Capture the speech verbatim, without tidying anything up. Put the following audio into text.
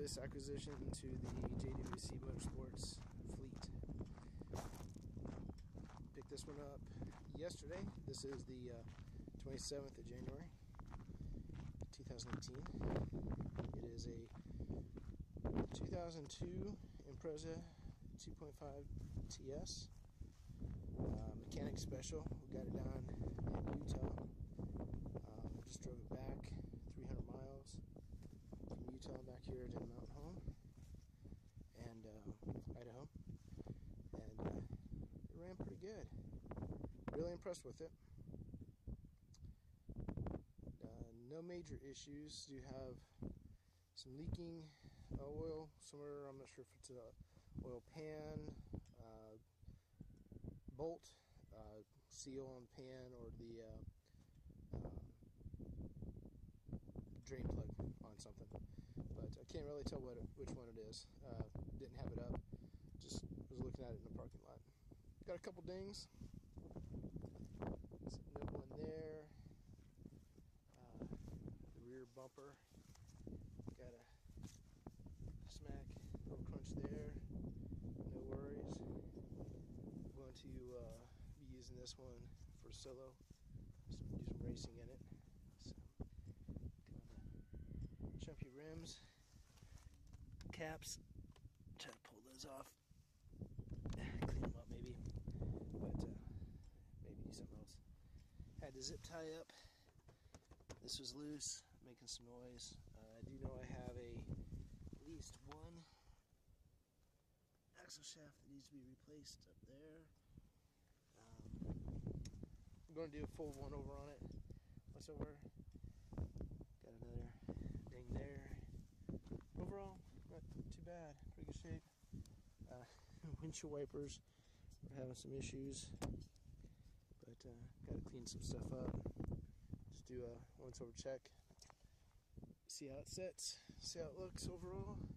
newest acquisition to the J W C Motorsports fleet. Picked this one up yesterday. This is the uh, twenty-seventh of January two thousand eighteen. It is a two thousand two Impreza two point five T S. Uh, mechanic special. We got it down in Utah. Um, just drove it back three hundred miles from Utah back here to Mountain Home and uh, Idaho, and uh, it ran pretty good. Really impressed with it. Uh, no major issues. Do have some leaking uh, oil somewhere. I'm not sure if it's a oil pan, uh, bolt, uh, seal on the pan, or the uh, uh, drain plug on something. But I can't really tell what it, which one it is. Uh, didn't have it up. Just was looking at it in the parking lot. Got a couple dings. Some nibble in there. Uh, the rear bumper. Got a smack, little crunch there. No worries. I'm going to uh, be using this one for solo. So do some racing in it. Some kind of chumpy rims, caps. Try to pull those off. Clean them up maybe, but uh, maybe do something else. Had to zip tie up. This was loose, making some noise. Uh, I do know I have a at least one axle shaft that needs to be replaced up there. Um, I'm going to do a full one over on it. What's over? Got another ding there. Overall, not too bad. Pretty good shape. Uh, windshield wipers are having some issues, but uh, got to clean some stuff up. Just do a once over check. See how it sits. See how it looks overall.